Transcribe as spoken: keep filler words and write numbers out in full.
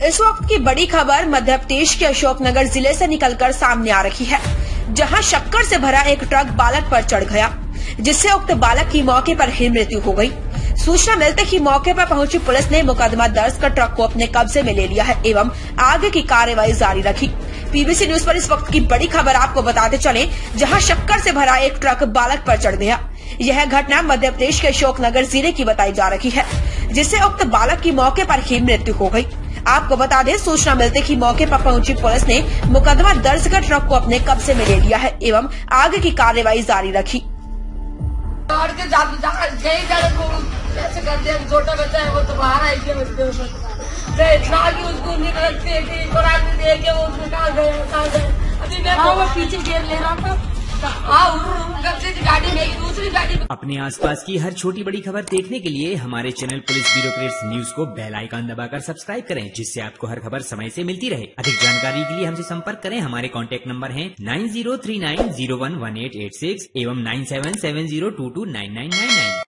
इस वक्त की बड़ी खबर मध्य प्रदेश के अशोकनगर जिले से निकलकर सामने आ रही है, जहां शक्कर से भरा एक ट्रक बालक पर चढ़ गया, जिससे उक्त बालक की मौके पर ही मृत्यु हो गई। सूचना मिलते ही मौके पर पहुंची पुलिस ने मुकदमा दर्ज कर ट्रक को अपने कब्जे में ले लिया है एवं आगे की कार्रवाई जारी रखी। पीबीसी न्यूज पर इस वक्त की बड़ी खबर आपको बताते चले, जहां शक्कर से भरा एक ट्रक बालक पर चढ़ गया। यह घटना मध्य प्रदेश के अशोकनगर जिले की बताई जा रही है, जिससे उक्त बालक की मौके पर ही मृत्यु हो गई। आपको बता दें, सूचना मिलते ही मौके पर पहुंची पुलिस ने मुकदमा दर्ज कर ट्रक को अपने कब्जे में ले लिया है एवं आगे की कार्रवाई जारी रखी। छोटा बच्चा है वो तो बाहर आई थी इतना कि उसको निकलते थी वो उसमें कहाँ गए कहाँ गए अभी मैं वो पीछे गेर ले रहा था। गाड़ी में दूसरी गाड़ी। अपने आसपास की हर छोटी बड़ी खबर देखने के लिए हमारे channel police bureau updates news को बेल आइकन दबाकर सब्सक्राइब करें, जिससे आपको हर खबर समय से मिलती रहे। अधिक जानकारी के लिए हमसे संपर्क करें। हमारे कॉन्टैक्ट नंबर हैं nine zero three nine zero one one eight eight six एवं nine seven seven zero two two nine nine nine nine.